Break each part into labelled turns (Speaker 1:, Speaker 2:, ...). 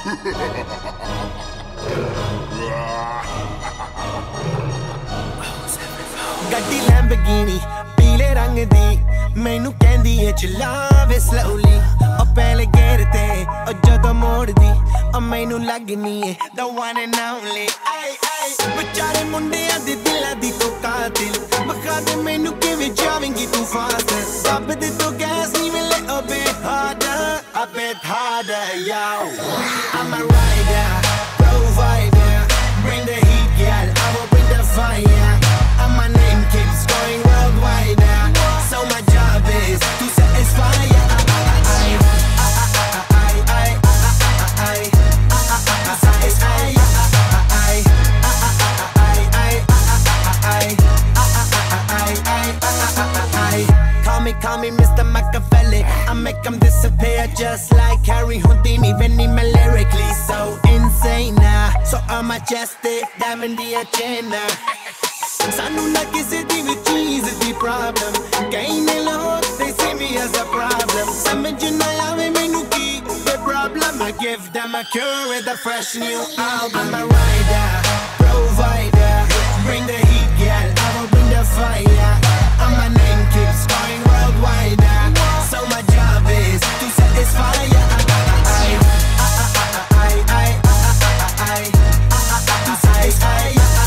Speaker 1: ਗੱਡੀ ਲੈਂਬਰਗਿਨੀ ਪੀਲੇ ਰੰਗ ਦੀ ਮੈਨੂੰ ਕਹਿੰਦੀ ਏ ਚਲਾਵੇ slowly ਉਹ ਪਹਿਲੇ ਗੇਰ ਤੇ ਉਹ ਜਦੋਂ ਮੋੜਦੀ ਉਹ ਮੈਨੂੰ ਲੱਗਨੀ ਏ the one and only ਵਿਚਾਰੇ ਮੁੰਡਿਆਂ ਦੇ ਦਿਲਾਂ ਦੀ ਤੂੰ ਕਾਤਿਲ ਬਖਾ ਦੇ ਮੈਨੂੰ ਕਿਵੇਂ ਜਾਵੇਂਗੀ ਤੂੰ ਫਾਸਟ ਦੱਬ ਦੇ ਤੂੰ ਗੈਸ ਨਹੀਂ ਮਿਲੇ a bit harder yo I'm a rider provider bring the heat girl I will bring the fire and my name keeps going worldwide so my job is to satisfy Call me Mr. Machiavelli I make them disappear just like Harry Houdini Benny me lyrically so insane so I'm majestic diamond the agenda Sanu na kisi di vi cheese di problem Kahin lahore they see me as a problem Samajh na aave mainu ki the problem I give them a cure with a fresh new album I'm a rider provider bring the heat girl I will bring the fire and my name keeps going worldwide so my job is to satisfy to satisfy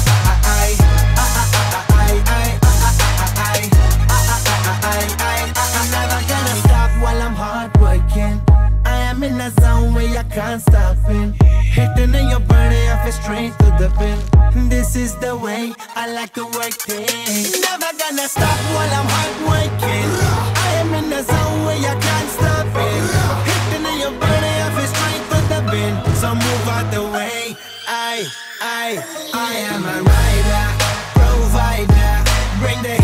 Speaker 1: I'm never gonna stop while I'm hard working I am in a zone where I can't stop in hitting in your body I feel straight to the pin This is the way I like to work things Never gonna stop while I'm hard working I am in the zone where I can't stop it hitting in your body I feel straight to the bin So move out the way I am a rider provider bring the